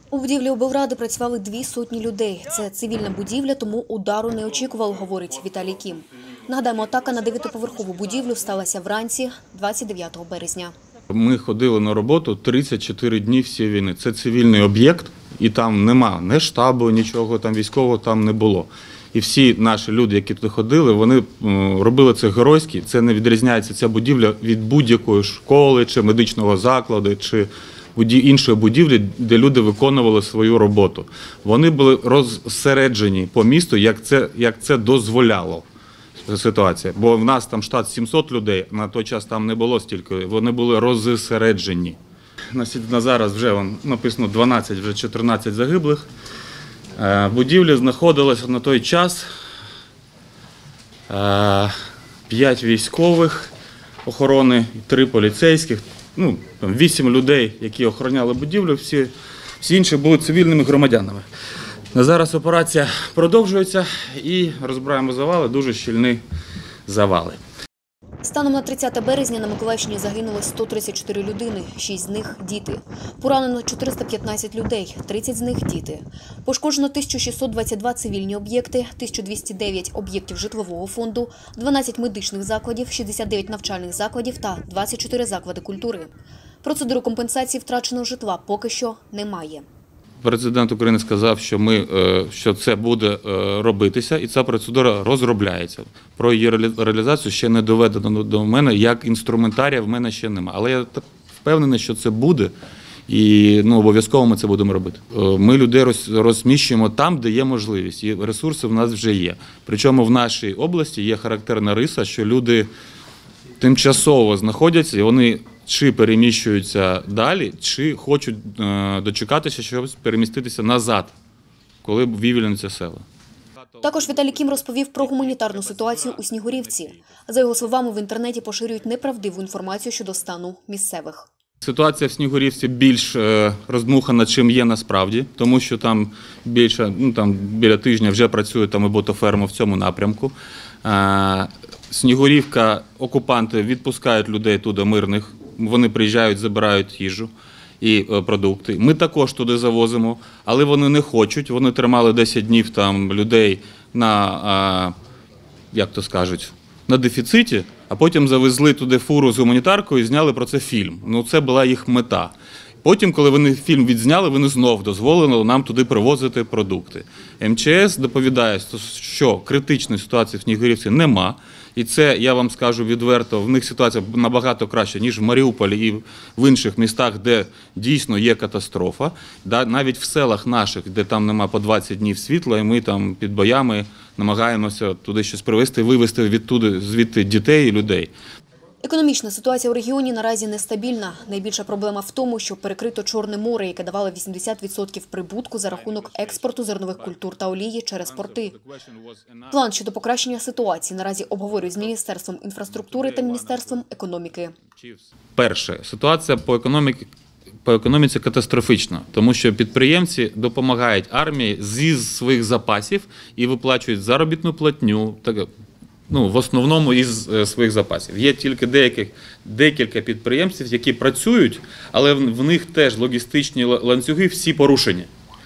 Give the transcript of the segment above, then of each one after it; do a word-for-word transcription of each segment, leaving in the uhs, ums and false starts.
У будівлі облради працювали дві сотні людей. Це цивільна будівля, тому удару не очікував, говорить Віталій Кім. Нагадаємо, атака на дев'ятиповерхову будівлю сталася вранці двадцять дев'ятого березня. Ми ходили на роботу тридцять чотири дні всієї війни. Це цивільний об'єкт, і там нема ні штабу, нічого там військового там не було. І всі наші люди, які туди ходили, вони робили це геройськи. Це не відрізняється ця будівля від будь-якої школи, чи медичного закладу, чи іншої будівлі, де люди виконували свою роботу. Вони були розсереджені по місту, як це, як це дозволяло ситуація. Бо в нас там штат сімсот людей, на той час там не було стільки, вони були розсереджені. На зараз вже вон, написано дванадцять, вже чотирнадцять загиблих. В будівлі знаходилося на той час п'ять військових охорони, три поліцейських, ну, вісім людей, які охороняли будівлю, всі, всі інші були цивільними громадянами. На зараз операція продовжується і розбираємо завали, дуже щільні завали. Станом на тридцяте березня на Миколаївщині загинуло сто тридцять чотири людини, шість з них – діти. Поранено чотириста п'ятнадцять людей, тридцять з них – діти. Пошкоджено тисяча шістсот двадцять два цивільні об'єкти, тисяча двісті дев'ять об'єктів житлового фонду, дванадцять медичних закладів, шістдесят дев'ять навчальних закладів та двадцять чотири заклади культури. Процедуру компенсації втраченого житла поки що немає. Президент України сказав, що, ми, що це буде робитися, і ця процедура розробляється. Про її реалізацію ще не доведено до мене, як інструментарія в мене ще немає. Але я впевнений, що це буде, і ну, обов'язково ми це будемо робити. Ми людей розміщуємо там, де є можливість, і ресурси в нас вже є. Причому в нашій області є характерна риса, що люди тимчасово знаходяться, і вони чи переміщуються далі, чи хочуть дочекатися, щоб переміститися назад, коли вивільняться села. Також Віталій Кім розповів про гуманітарну ситуацію у Снігурівці. За його словами, в інтернеті поширюють неправдиву інформацію щодо стану місцевих. Ситуація в Снігурівці більш роздмухана, чим є насправді, тому що там більше, ну там біля тижня вже працює там і ботоферма в цьому напрямку. Снігурівка, окупанти відпускають людей туди мирних, вони приїжджають, забирають їжу і продукти. Ми також туди завозимо, але вони не хочуть, вони тримали десять днів там людей на, як то скажуть, на дефіциті, а потім завезли туди фуру з гуманітаркою і зняли про це фільм. Ну, це була їх мета. Потім, коли вони фільм відзняли, вони знов дозволили нам туди привозити продукти. ем че ес доповідає, що критичної ситуації в Снігурівці нема. І це, я вам скажу відверто, в них ситуація набагато краща, ніж в Маріуполі і в інших містах, де дійсно є катастрофа. Навіть в селах наших, де там нема по двадцять днів світла, і ми там під боями намагаємося туди щось привезти, вивезти відтуди, звідти дітей і людей. Економічна ситуація у регіоні наразі нестабільна. Найбільша проблема в тому, що перекрито Чорне море, яке давало вісімдесят відсотків прибутку за рахунок експорту зернових культур та олії через порти. План щодо покращення ситуації наразі обговорюють з Міністерством інфраструктури та Міністерством економіки. Перше, ситуація по економіці, по економіці катастрофічна, тому що підприємці допомагають армії зі своїх запасів і виплачують заробітну платню, ну, в основному із своїх запасів. Є тільки деяких, декілька підприємців, які працюють, але в них теж логістичні ланцюги всі порушені.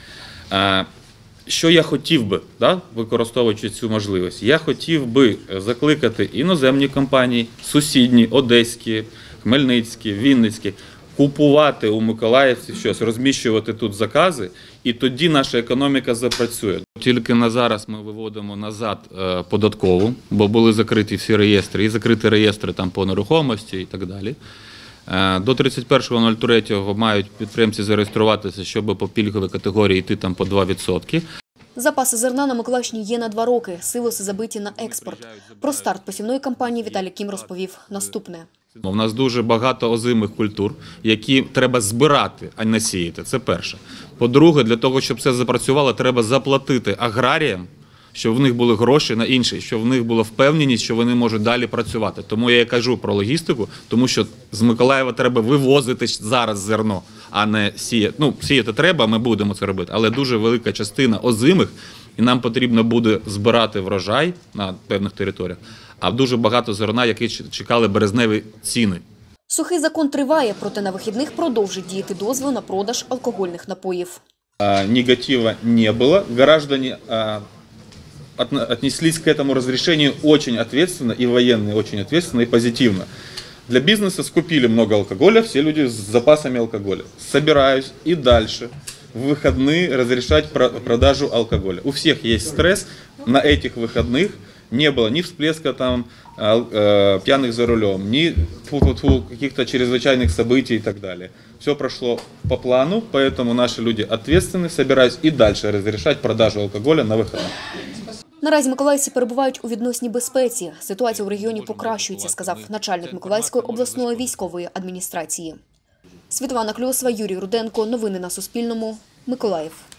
Що я хотів би, да, використовуючи цю можливість? Я хотів би закликати іноземні компанії, сусідні, одеські, хмельницькі, вінницькі, купувати у миколаївців щось, розміщувати тут закази, і тоді наша економіка запрацює. Тільки на зараз ми виводимо назад податкову, бо були закриті всі реєстри, і закриті реєстри там по нерухомості і так далі. До тридцять першого третього мають підприємці зареєструватися, щоб по пільговій категорії йти там по два відсотки. Запаси зерна на Миколаївщині є на два роки, силоси забиті на експорт. Про старт посівної кампанії Віталій Кім розповів наступне. У нас дуже багато озимих культур, які треба збирати, а не сіяти. Це перше. По-друге, для того, щоб це запрацювало, треба заплатити аграріям, щоб в них були гроші на інше, щоб в них була впевненість, що вони можуть далі працювати. Тому я і кажу про логістику, тому що з Миколаєва треба вивозити зараз зерно, а не сіяти. Ну, сіяти треба, ми будемо це робити, але дуже велика частина озимих, і нам потрібно буде збирати врожай на певних територіях, а дуже багато зерна, які чекали березневі ціни. Сухий закон триває, проте на вихідних продовжить діяти дозвіл на продаж алкогольних напоїв. А, негатива не было. Граждане а, отно- отнеслись к этому разрешению очень ответственно, и военные очень ответственно и позитивно. Для бизнеса скупили много алкоголя, все люди с запасами алкоголя. Собираюсь и дальше в выходные разрешать про- продажу алкоголя. У всех есть стресс, на этих выходных не было ни всплеска там ал- э, пьяных за рулем, ни тьфу-тьфу-тьфу, каких-то чрезвычайных событий и так далее. Все прошло по плану, поэтому наши люди ответственны, собираюсь и дальше разрешать продажу алкоголя на выходных. Наразі миколаївці перебувають у відносній безпеці. Ситуація у регіоні покращується, сказав начальник Миколаївської обласної військової адміністрації. Світлана Кльосова, Юрій Руденко. Новини на Суспільному. Миколаїв.